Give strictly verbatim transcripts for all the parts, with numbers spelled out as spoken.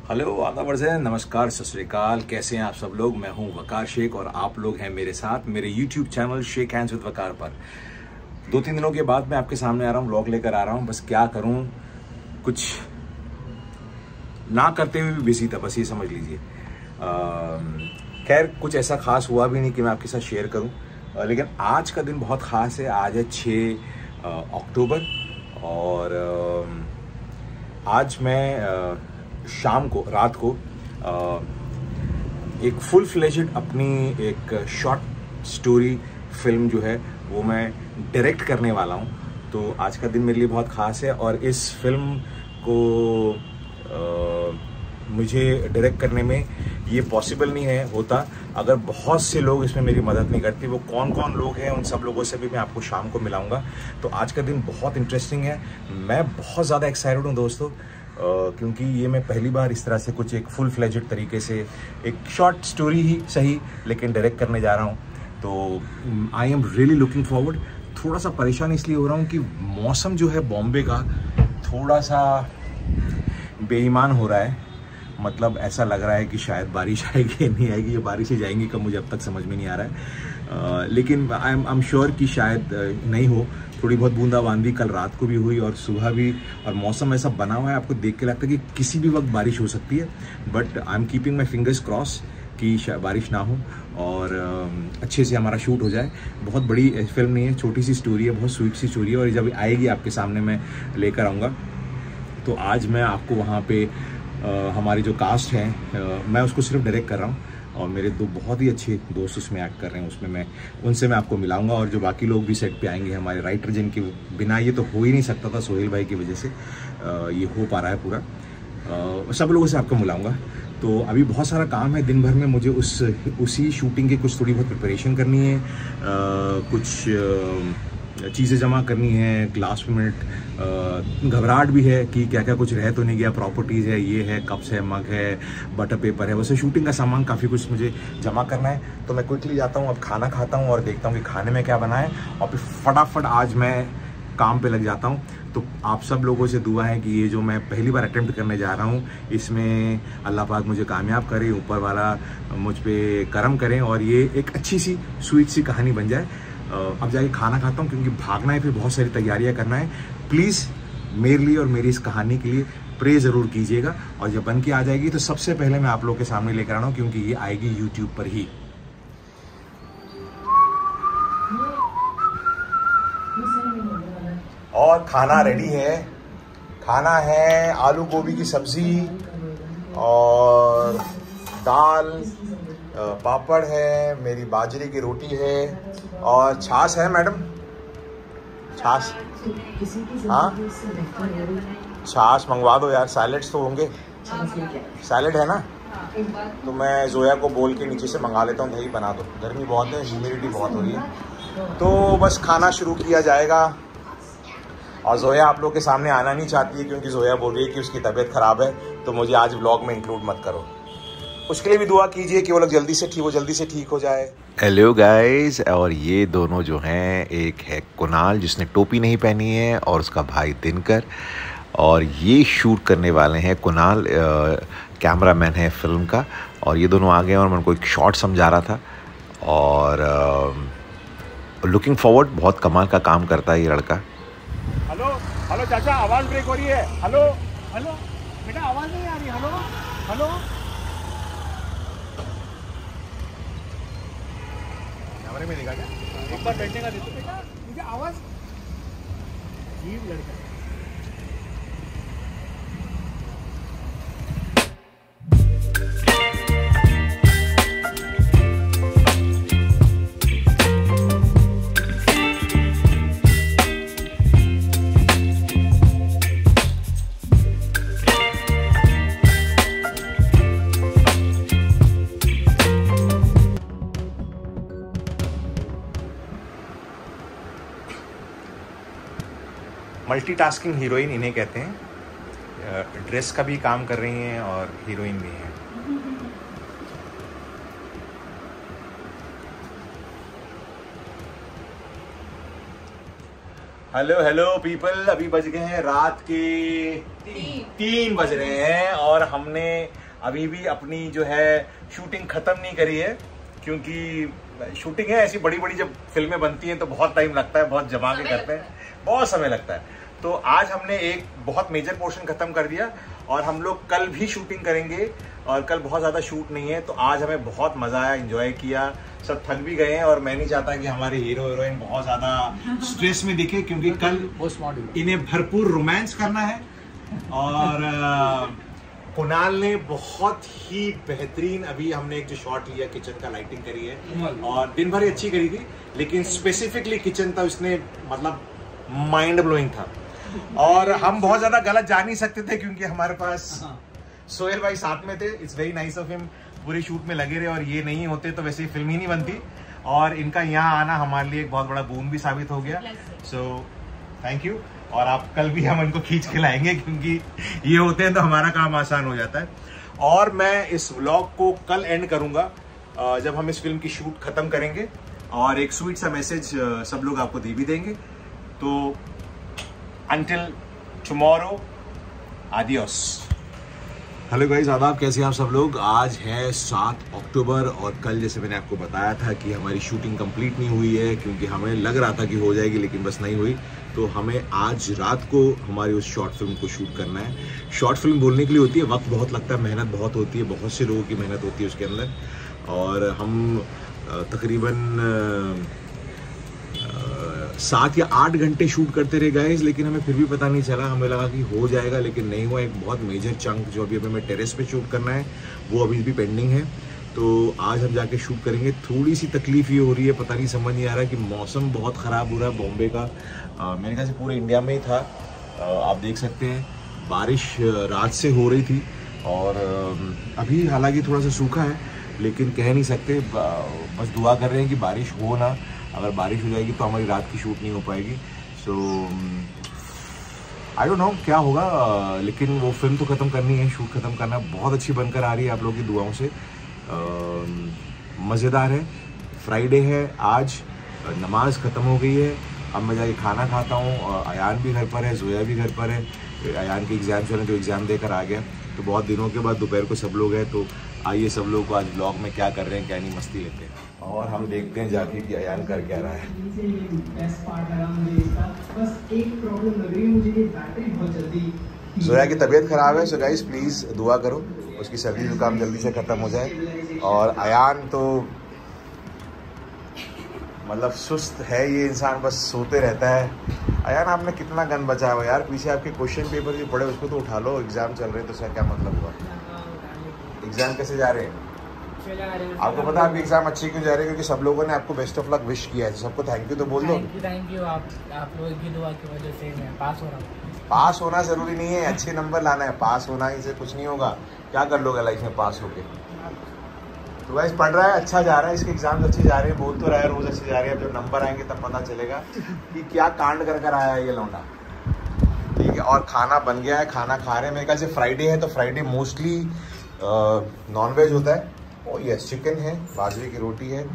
Hello, आदाब अर्ज़ है, नमस्कार, सत श्री अकाल। कैसे हैं आप सब लोग? मैं हूं वकार शेख और आप लोग हैं मेरे साथ मेरे YouTube channel shake hands with Waqar पर। दो तीन दिनों के बाद मैं आपके सामने आ रहा हूं, व्लॉग लेकर आ रहा हूं। बस क्या करूं, कुछ ना करते हुए भी बिजी था, बस ये समझ लीजिए। खैर, कुछ ऐसा खास हुआ भी नहीं कि मैं आपके साथ शेयर करूं, आ, लेकिन आज का दिन बहुत ख़ास है। आज है छः अक्टूबर और आ, आज मैं आ, शाम को रात को आ, एक फुल फ्लेजेड अपनी एक शॉर्ट स्टोरी फिल्म जो है वो मैं डायरेक्ट करने वाला हूँ। तो आज का दिन मेरे लिए बहुत ख़ास है और इस फिल्म को आ, मुझे डायरेक्ट करने में ये पॉसिबल नहीं है होता अगर बहुत से लोग इसमें मेरी मदद नहीं करते। वो कौन कौन लोग हैं, उन सब लोगों से भी मैं आपको शाम को मिलाऊंगा। तो आज का दिन बहुत इंटरेस्टिंग है। मैं बहुत ज़्यादा एक्साइटेड हूँ दोस्तों, Uh, क्योंकि ये मैं पहली बार इस तरह से कुछ एक फुल फ्लेजेड तरीके से एक शॉर्ट स्टोरी ही सही लेकिन डायरेक्ट करने जा रहा हूँ। तो I am really looking forward. थोड़ा सा परेशान इसलिए हो रहा हूँ कि मौसम जो है बॉम्बे का थोड़ा सा बेईमान हो रहा है। मतलब ऐसा लग रहा है कि शायद बारिश आएगी, नहीं आएगी, ये बारिशें जाएंगी कब मुझे अब तक समझ में नहीं आ रहा है। uh, लेकिन I am I am sure कि शायद uh, नहीं हो। थोड़ी बहुत बूंदाबांदी कल रात को भी हुई और सुबह भी, और मौसम ऐसा बना हुआ है आपको देख के लगता है कि किसी भी वक्त बारिश हो सकती है। But I am keeping my fingers cross कि बारिश ना हो और uh, अच्छे से हमारा शूट हो जाए। बहुत बड़ी फिल्म नहीं है, छोटी सी स्टोरी है, बहुत स्वीट सी स्टोरी है और जब आएगी आपके सामने मैं लेकर आऊँगा। तो आज मैं आपको वहाँ पे uh, हमारी जो कास्ट है uh, मैं उसको सिर्फ डायरेक्ट कर रहा हूँ और मेरे दो बहुत ही अच्छे दोस्त उसमें एक्ट कर रहे हैं। उसमें मैं उनसे मैं आपको मिलाऊंगा और जो बाकी लोग भी सेट पे आएंगे, हमारे राइटर जिनके बिना ये तो हो ही नहीं सकता था, सोहेल भाई की वजह से ये हो पा रहा है पूरा। सब लोगों से आपको मिलाऊंगा। तो अभी बहुत सारा काम है, दिन भर में मुझे उस उसी शूटिंग की कुछ थोड़ी बहुत प्रिपरेशन करनी है, कुछ चीज़ें जमा करनी है, लास्ट मिनट घबराहट भी है कि क्या क्या कुछ रह तो नहीं गया। प्रॉपर्टीज़ है, ये है, कप्स है, मग है, बटर पेपर है, वैसे शूटिंग का सामान काफ़ी कुछ मुझे जमा करना है। तो मैं क्विकली जाता हूँ, अब खाना खाता हूँ और देखता हूँ कि खाने में क्या बना है और फिर फटाफट आज मैं काम पे लग जाता हूँ। तो आप सब लोगों से दुआ है कि ये जो मैं पहली बार अटेम्प्ट करने जा रहा हूँ इसमें अल्लाह पाक मुझे कामयाब करे, ऊपर वाला मुझ पर करम करें और ये एक अच्छी सी स्वीट सी कहानी बन जाए। अब जाके खाना खाता हूँ क्योंकि भागना है, फिर बहुत सारी तैयारियां करना है। प्लीज़ मेरे लिए और मेरी इस कहानी के लिए प्रे ज़रूर कीजिएगा और जब बन के आ जाएगी तो सबसे पहले मैं आप लोग के सामने लेकर आना हूँ क्योंकि ये आएगी यूट्यूब पर ही। और खाना रेडी है। खाना है आलू गोभी की सब्जी और दाल, पापड़ है, मेरी बाजरे की रोटी है और छाछ है। मैडम छाछ, हाँ छाछ मंगवा दो यार। सैलेड्स तो होंगे, सैलेड है ना? तो मैं जोया को बोल के नीचे से मंगा लेता हूँ, दही बना दो। गर्मी बहुत है, ह्यूमिडिटी बहुत हो रही है। तो बस खाना शुरू किया जाएगा और जोया आप लोग के सामने आना नहीं चाहती है क्योंकि जोया बोल रही है कि उसकी तबीयत ख़राब है, तो मुझे आज व्लॉग में इंक्लूड मत करो। उसके लिए भी दुआ कीजिए कि वो लोग जल्दी से ठीक वो जल्दी से ठीक हो जाए। हेलो गाइस, और ये दोनों जो हैं, एक है कुणाल जिसने टोपी नहीं पहनी है और उसका भाई दिनकर, और ये शूट करने वाले हैं। कुणाल कैमरामैन है फिल्म का और ये दोनों आ गए और मैं उनको एक शॉट समझा रहा था और लुकिंग फॉरवर्ड। बहुत कमाल का काम करता है ये लड़का। हेलो हेलो चाचा, आवाज़ ब्रेक हो रही है। हेलो हेलो बेटा, आवाज़ नहीं आ रही। हेलो हेलो, कैमरे में दिखा क्या? एक बार बैठने का दे दो बेटा, मुझे आवाज़। अजीब लड़का। मल्टीटास्किंग हीरोइन इन्हें कहते हैं। ड्रेस का भी काम कर रही हैं और हीरोइन भी हैं। हेलो हेलो पीपल, अभी बज गए हैं रात के तीन, तीन बज रहे हैं और हमने अभी भी अपनी जो है शूटिंग खत्म नहीं करी है, क्योंकि शूटिंग है ऐसी बड़ी बड़ी, जब फिल्में बनती हैं तो बहुत टाइम लगता है, बहुत जमा के करते हैं, बहुत समय लगता है। तो आज हमने एक बहुत मेजर पोर्शन खत्म कर दिया और हम लोग कल भी शूटिंग करेंगे और कल बहुत ज्यादा शूट नहीं है। तो आज हमें बहुत मजा आया, एंजॉय किया, सब थक भी गए हैं और मैं नहीं चाहता कि हमारे हीरो हीरोइन बहुत ज्यादा स्ट्रेस में दिखे, क्योंकि कल इन्हें भरपूर रोमांस करना है। और कुणाल ने बहुत ही बेहतरीन, अभी हमने एक जो शॉट लिया किचन का, लाइटिंग करी है और दिन भर ही अच्छी करी थी, लेकिन स्पेसिफिकली किचन था उसने मतलब माइंड ब्लोइंग था। और हम बहुत ज्यादा गलत जा नहीं सकते थे क्योंकि हमारे पास सोहेल भाई साथ में थे। It's very nice of him, पूरे शूट में लगे रहे, और ये नहीं होते तो वैसे फिल्म ही नहीं बनती। और इनका यहाँ आना हमारे लिए एक बहुत बड़ा बूम भी साबित हो गया। So thank you. और आप कल भी हम इनको खींच के लाएंगे, क्योंकि ये होते हैं तो हमारा काम आसान हो जाता है। और मैं इस व्लॉग को कल एंड करूंगा जब हम इस फिल्म की शूट खत्म करेंगे, और एक स्वीट सा मैसेज सब लोग आपको दे भी देंगे। तो Until tomorrow, adios. Hello guys, आदाब, कैसे हैं आप सब लोग। आज है सात अक्टूबर और कल जैसे मैंने आपको बताया था कि हमारी शूटिंग कंप्लीट नहीं हुई है, क्योंकि हमें लग रहा था कि हो जाएगी लेकिन बस नहीं हुई। तो हमें आज रात को हमारी उस शॉर्ट फिल्म को शूट करना है। शॉर्ट फिल्म बोलने के लिए होती है, वक्त बहुत लगता है, मेहनत बहुत होती है, बहुत से लोगों की मेहनत होती है उसके अंदर। और हम तकरीबन सात या आठ घंटे शूट करते रहे गाइस, लेकिन हमें फिर भी पता नहीं चला। हमें लगा कि हो जाएगा, लेकिन नहीं हुआ। एक बहुत मेजर चंक जो अभी हमें टेरेस पे शूट करना है वो अभी भी पेंडिंग है। तो आज हम जाके शूट करेंगे। थोड़ी सी तकलीफ ये हो रही है, पता नहीं समझ नहीं आ रहा कि मौसम बहुत ख़राब हो रहा है बॉम्बे का। आ, मेरे ख्याल से पूरे इंडिया में ही था। आ, आप देख सकते हैं बारिश रात से हो रही थी और अभी हालांकि थोड़ा सा सूखा है, लेकिन कह नहीं सकते। बस दुआ कर रहे हैं कि बारिश हो ना। अगर बारिश हो जाएगी तो हमारी रात की शूट नहीं हो पाएगी। सो आई डोंट नो क्या होगा, लेकिन वो फिल्म तो ख़त्म करनी है, शूट ख़त्म करना। बहुत अच्छी बनकर आ रही है आप लोगों की दुआओं से, मज़ेदार है। फ्राइडे है आज, नमाज ख़त्म हो गई है। अब मैं जाके खाना खाता हूँ। अयान भी घर पर है, जोया भी घर पर है। अयान के एग्ज़ाम चल रहे, तो एग्ज़ाम देकर आ गया। तो बहुत दिनों के बाद दोपहर को सब लोग हैं, तो आइए सब लोग को आज ब्लॉग में क्या कर रहे हैं, क्या नहीं मस्ती लेते हैं और हम देखते हैं जाके कि अयान कर क्या रहा है। जोया की तबीयत खराब है, सो गाइस प्लीज़ दुआ करो उसकी सर्दी जुकाम जल्दी से ख़त्म हो जाए। और अयान तो मतलब सुस्त है ये इंसान, बस सोते रहता है। अयान आपने कितना गन बचाया हुआ यार, पीछे आपके क्वेश्चन पेपर जो पड़े उसको तो उठा लो। एग्ज़ाम चल रहे हैं तो उसका क्या मतलब हुआ। एग्ज़ाम कैसे जा रहे हैं आपको पता है? आपके एग्जाम अच्छे क्यों जा रहे हैं? क्योंकि सब लोगों ने आपको बेस्ट ऑफ लक विश किया है। सबको थैंक यू तो बोल दो। थैंक यू, आप आप लोगों की दुआ की वजह से मैं पास हो रहा हूँ। पास होना जरूरी नहीं है, अच्छे नंबर लाना है। पास होना ही से कुछ नहीं होगा। क्या कर लोगे लाइफ में पास होके? तो वैसे पढ़ रहा है, अच्छा जा रहा है, इसके एग्जाम अच्छे जा रहे हैं, बोल तो रहा है रोज अच्छे जा रहे हैं। अब जब नंबर आएंगे तब पता चलेगा कि क्या कांड कर कर आया है ये लौंडा। ठीक है, और खाना बन गया है, खाना खा रहे हैं। मेरे ख्याल से फ्राइडे है तो फ्राइडे मोस्टली नॉनवेज होता है। ओ यस, चिकन है, बाजरे की रोटी है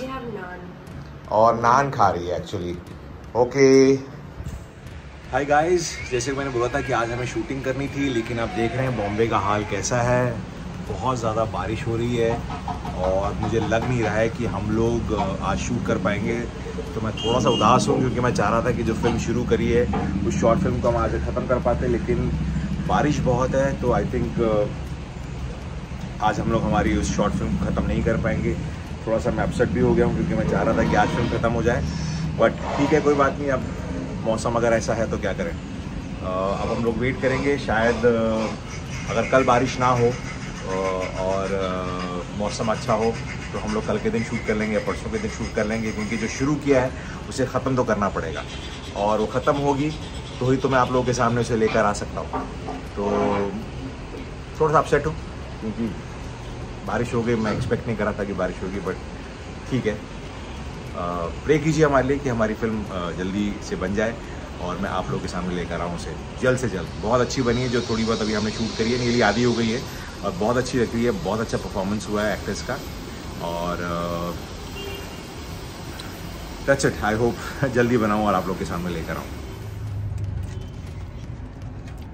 और नान खा रही है एक्चुअली। ओके हाय गाइस, जैसे मैंने बोला था कि आज हमें शूटिंग करनी थी, लेकिन आप देख रहे हैं बॉम्बे का हाल कैसा है। बहुत ज़्यादा बारिश हो रही है और मुझे लग नहीं रहा है कि हम लोग आज शूट कर पाएंगे। तो मैं थोड़ा सा उदास हूँ, क्योंकि मैं चाह रहा था कि जो फिल्म शुरू करी है उस शॉर्ट फिल्म को हम आज ख़त्म कर पाते, लेकिन बारिश बहुत है। तो आई थिंक आज हम लोग हमारी उस शॉर्ट फिल्म ख़त्म नहीं कर पाएंगे। थोड़ा सा मैं अपसेट भी हो गया हूँ, क्योंकि मैं चाह रहा था कि आज फिल्म ख़त्म हो जाए, बट ठीक है, कोई बात नहीं। अब मौसम अगर ऐसा है तो क्या करें। अब हम लोग वेट करेंगे। शायद अगर कल बारिश ना हो और मौसम अच्छा हो तो हम लोग कल के दिन शूट कर लेंगे या परसों के दिन शूट कर लेंगे, क्योंकि जो शुरू किया है उसे ख़त्म तो करना पड़ेगा। और वो ख़त्म होगी तो ही तो मैं आप लोगों के सामने उसे लेकर आ सकता हूँ। तो थोड़ा सा अपसेट हूँ, क्योंकि बारिश हो गई। मैं एक्सपेक्ट नहीं कर रहा था कि बारिश होगी, बट ठीक है। प्रे कीजिए हमारे लिए कि हमारी फिल्म जल्दी से बन जाए और मैं आप लोगों के सामने लेकर आऊँ उसे जल्द से जल्द। बहुत अच्छी बनी है, जो थोड़ी बहुत अभी हमने शूट करी है, नीली आधी हो गई है और बहुत अच्छी लग रही है। बहुत अच्छा परफॉर्मेंस हुआ है एक्ट्रेस का और दैट्स इट। आई होप जल्दी बनाऊँ और आप लोग के सामने लेकर आऊँ।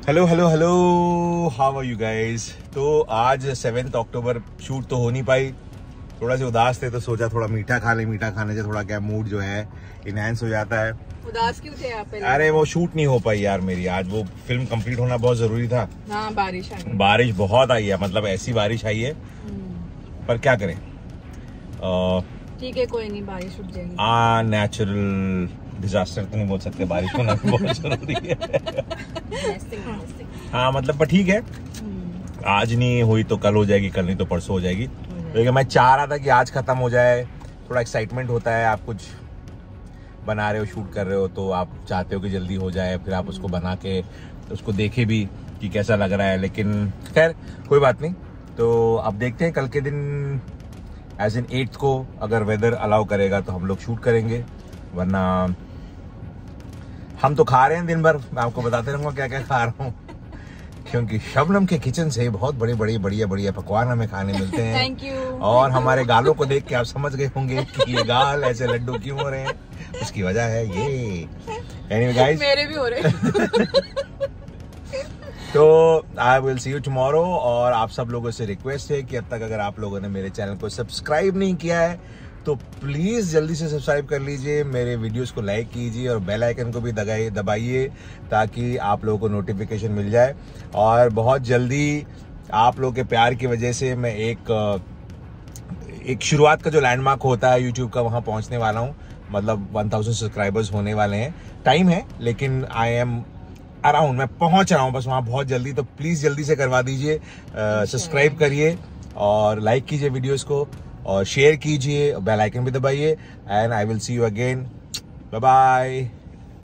Hello hello hello, how are you guys. तो आज सेवेंथ अक्टूबर शूट तो हो नहीं पाई, थोड़ा से उदास थे तो सोचा थोड़ा मीठा खा ले। मीठा खाने से थोड़ा क्या मूड जो है इनहेंस हो जाता है। उदास क्यों थे आप? अरे वो शूट नहीं हो पाई यार मेरी, आज वो फिल्म कंप्लीट होना बहुत जरूरी था। हाँ, बारिश आई। बारिश बहुत आई है, मतलब ऐसी बारिश आई है, पर क्या करें। ठीक है, कोई नहीं, बारिश रुक जाएगी। आ नेचुरल डिजास्टर तो नहीं बोल सकते, बारिश होना भी बहुत जरूरी है। हाँ मतलब, पर ठीक है, आज नहीं हुई तो कल हो जाएगी, कल नहीं तो परसों हो जाएगी। लेकिन मैं चाह रहा था कि आज खत्म हो जाए, थोड़ा एक्साइटमेंट होता है। आप कुछ बना रहे हो, शूट कर रहे हो, तो आप चाहते हो कि जल्दी हो जाए, फिर आप उसको बना के उसको देखे भी कि कैसा लग रहा है। लेकिन खैर कोई बात नहीं। तो अब देखते हैं कल के दिन, एज इन एट्थ को अगर वेदर अलाउ करेगा तो हम लोग शूट करेंगे, वरना हम तो खा रहे हैं दिन भर। मैं आपको बताते रहूंगा क्या क्या खा रहा हूँ, क्योंकि शबनम के किचन से बहुत बड़े बड़े बढ़िया बढ़िया पकवान हमें खाने मिलते हैं। Thank you. और हमारे गालों को देख के आप समझ गए होंगे कि ये गाल ऐसे लड्डू क्यों हो रहे हैं, उसकी वजह है ये। anyway, guys, मेरे भी हो रहे हैं। तो I will see you tomorrow. और आप सब लोगों से रिक्वेस्ट है कि अब तक अगर आप लोगों ने मेरे चैनल को सब्सक्राइब नहीं किया है तो प्लीज जल्दी से सब्सक्राइब कर लीजिए, मेरे वीडियोस को लाइक कीजिए और बेल आइकन को भी दबाइए दबाइए ताकि आप लोगों को नोटिफिकेशन मिल जाए। और बहुत जल्दी आप लोगों के प्यार की वजह से मैं एक एक शुरुआत का जो लैंडमार्क होता है यूट्यूब का, वहां पहुंचने वाला हूं। मतलब वन थाउजेंड सब्सक्राइबर्स होने वाले हैं, टाइम है लेकिन आई एम अराउंड, मैं पहुंच रहा हूं बस वहां बहुत जल्दी। तो प्लीज जल्दी से करवा दीजिए, सब्सक्राइब करिए और लाइक कीजिए वीडियोस को और शेयर कीजिए, बेल आइकन भी दबाइए। And I will see you again, bye bye.